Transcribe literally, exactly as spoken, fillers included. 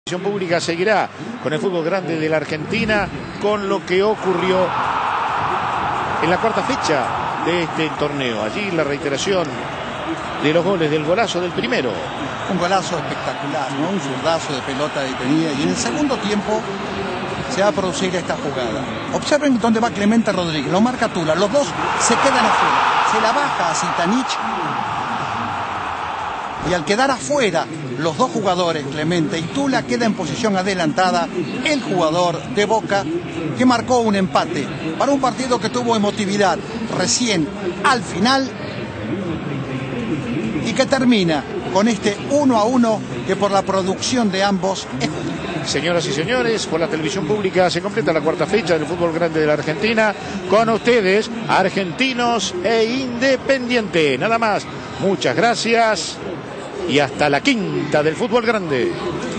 La televisión pública seguirá con el fútbol grande de la Argentina, con lo que ocurrió en la cuarta fecha de este torneo. Allí la reiteración de los goles, del golazo del primero. Un golazo espectacular, ¿no? Un zurdazo de pelota detenida. Y en el segundo tiempo se va a producir esta jugada. Observen dónde va Clemente Rodríguez. Lo marca Tula. Los dos se quedan afuera. Se la baja a Zitanich. Y al quedar afuera los dos jugadores, Clemente y Tula, queda en posición adelantada el jugador de Boca, que marcó un empate para un partido que tuvo emotividad recién al final y que termina con este uno a uno que por la producción de ambos es justo. Señoras y señores, por la televisión pública se completa la cuarta fecha del fútbol grande de la Argentina. Con ustedes, Argentinos e Independiente. Nada más. Muchas gracias y hasta la quinta del fútbol grande.